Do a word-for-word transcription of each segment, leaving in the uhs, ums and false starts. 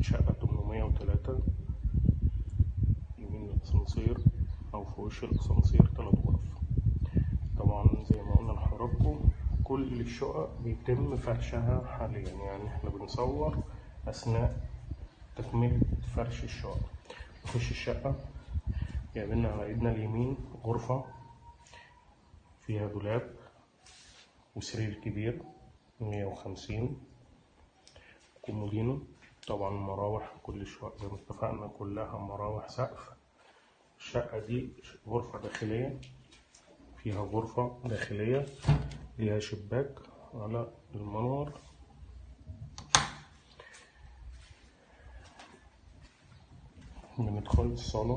شقة تمنمية وتلاتة، يمين الأسانسير أو في وش الأسانسير تلات غرف. طبعا زي ما قلنا لحضراتكم كل الشقق بيتم فرشها حاليا، يعني احنا بنصور أثناء تكملة فرش الشقق. نخش الشقة، يقابلنا على ايدنا اليمين غرفة فيها دولاب وسرير كبير مية وخمسين، كومودينو. طبعا مراوح، كل الشقق زي ما اتفقنا كلها مراوح سقف. الشقة دي غرفة داخلية، فيها غرفة داخلية ليها شباك على المنور. بندخل الصالة،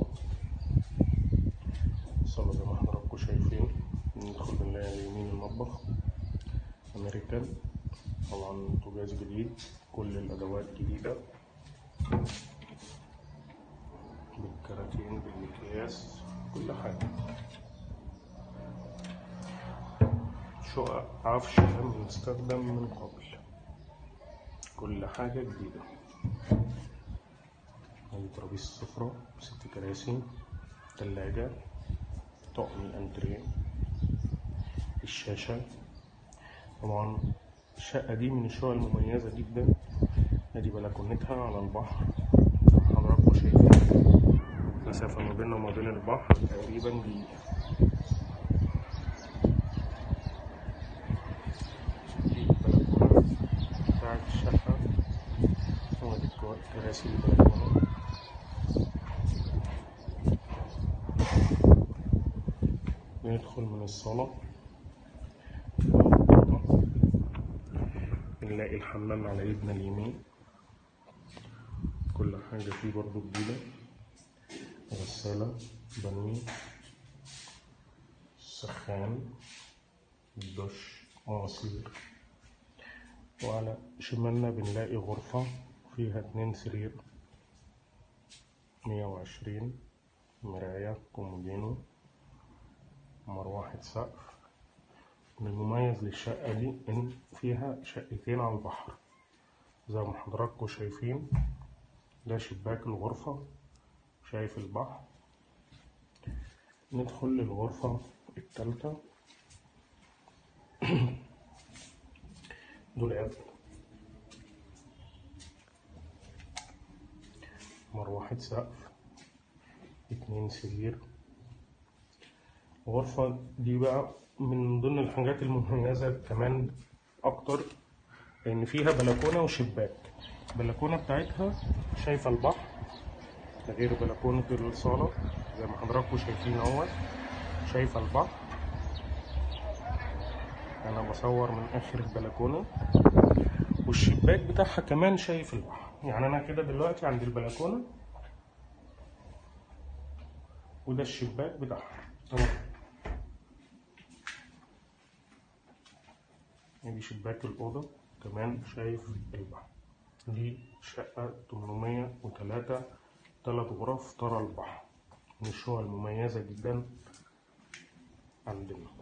الصالة زي ما حضراتكم شايفين. ندخل بنلاقي اليمين المطبخ أمريكان، طبعا بوتاجاز جديد، كل الأدوات جديدة بالكراتين بالمقياس كل حاجة. شقق عفش لم يستخدم من قبل، كل حاجة جديدة. ادي ترابيزة السفرة ست كراسي، تلاجة، طقم الأنتريه، الشاشة. طبعا الشقة دي من الشقق المميزة جدا. ادي بلكونتها على البحر زي ما حضراتكم شايفين، المسافة ما بيننا وما بين البحر تقريبا دقيقة. دي البلكونة بتاعت الشقة، ودي كراسي البلكونة. ندخل من الصالة، بنلاقي الحمام على ايدنا اليمين، كل حاجة فيه برضو جديدة. غسالة، بانيو، سخان، الدش، مواسير. وعلى شمالنا بنلاقي غرفة فيها اتنين سرير مية وعشرين، مراية، كومودينو، مروحة سقف. من المميز للشقة دي إن فيها شقتين على البحر زي ما حضراتكم شايفين. ده شباك الغرفة شايف البحر. ندخل للغرفة التالتة. دولاب، مروحة سقف، اتنين سرير. الغرفة دي بقى من ضمن الحاجات المميزة كمان أكتر، لأن فيها بلكونة وشباك. البلكونة بتاعتها شايفة البحر، ده غير بلكونة الصالة زي ما حضراتكم شايفين اهوت، شايفة البحر. أنا بصور من آخر البلكونة، والشباك بتاعها كمان شايف البحر. يعني أنا كده دلوقتي عند البلكونة وده الشباك بتاعها. تمام، دي شباك الأوضة كمان شايف البحر. دي شقة تمنمية وتلاتة، تلات غرف ترى البحر، من الشقق المميزة جدا عندنا.